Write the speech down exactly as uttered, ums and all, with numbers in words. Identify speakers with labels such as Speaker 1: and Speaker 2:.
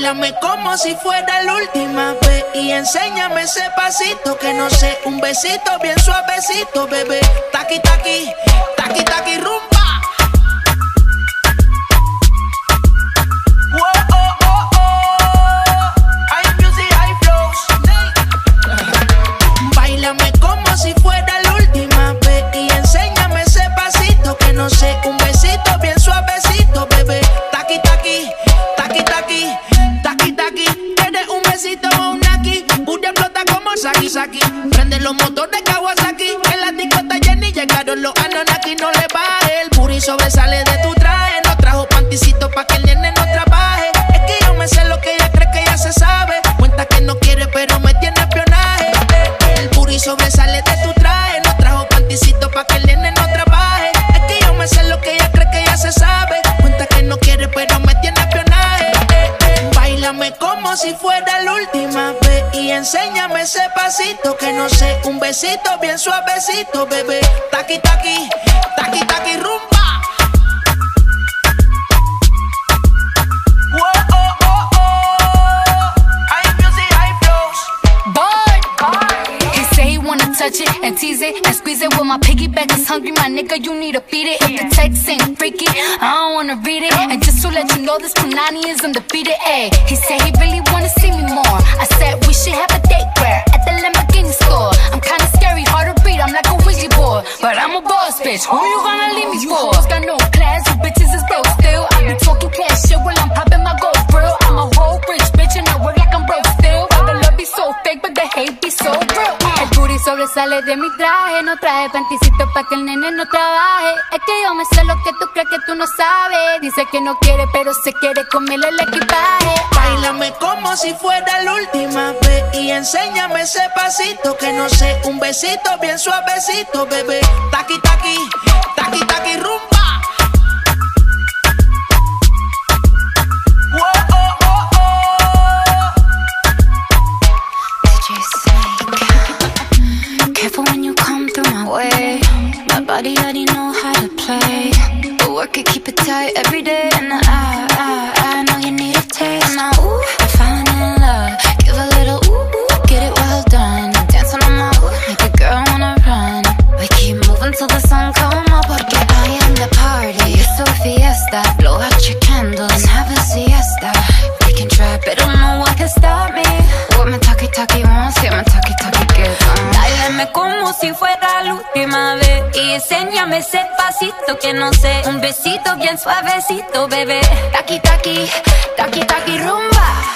Speaker 1: Báilame como si fuera la última vez y enséñame ese pasito que no sé, un besito bien suavecito, bebé. Taqui, taqui, taqui, taqui, rumba. Whoa, oh, oh, oh. Hay music, hay flows. Báilame como si fuera la última vez y enséñame ese pasito que no sé, un besito bien suavecito, bebé. Taqui, taqui, taqui, taqui, taqui, taqui. Tienes un besito o un aquí, booty explota como Saki Saki. Prende los motores Kawasaki, en la disco está llena y llegaron los Anunnaki. No le baje, el booty sobresale de tu traje. No trajo panticito pa' que el nene no trabaje. Es que yo me sé lo que ella cree que ya se sabe. Cuenta que no quiere pero me tiene espionaje. El booty sobresale de tu traje. No trajo panticito pa' que el nene no trabaje. Es que yo me sé lo que ella cree que ya se sabe. Cuenta que no quiere pero me tiene espionaje. Báilame como si fuera la última vez y enséñame ese pasito que no sé, un besito bien suavecito, bebé. Taqui, taqui, taqui, taqui, rumba. Whoa, oh, oh, oh. Hay music, hay flows.
Speaker 2: Boy, he say he wanna touch it and tease it and squeeze it. Well, my piggyback is hungry, my nigga, you need to feed it. If the text ain't freaky, I don't wanna read it. And just to let you know, this Punani is undefeated. Ayy, he said he really wanna see me more. I said we should have a date where at the Lamborghini store. I'm kinda scary, hard to read, I'm like a Ouija board, but I'm a boss bitch. Who you gonna leave me for? Hoes got no class, you bitches is broke still. I be talking cash shit while I'm popping my gold grill. I'm a whole rich bitch and I work like I'm broke still. But the love be so fake, but the hate be so real. El booty sobresale de mi traje, no traje panticito pa' que el nene no trabaje. Es que yo me sé lo que tú crees que tú no sabes. Dice que no quiere, pero se quiere comerle el equipaje.
Speaker 1: Báilame como si fuera la última vez y enséñame ese pasito que no sé, un besito bien suavecito, bebé. Taqui, taqui, taqui, taqui, rumba. Whoa, oh, oh, oh.
Speaker 3: D J Snake. Careful when you come through my way. My body already know how to play. But work it, keep it tight every day. And I, I, I know you need a taste. Now, ooh, I'm falling in love. Give a little ooh, ooh, get it well done. Dancing on my ooh, make a girl wanna run. We keep moving till the sun come up. Porque I am the party. It's so fiesta. Blow out your candles and have a siesta. We can try, but no one can stop me. What my talkie talkie wants, yeah, my talkie talkie gets on.
Speaker 4: Báilame como si fuera la última vez y enséñame ese pasito que no sé, un besito bien suavecito, bebé.
Speaker 3: Taki taki, taki taki rumba.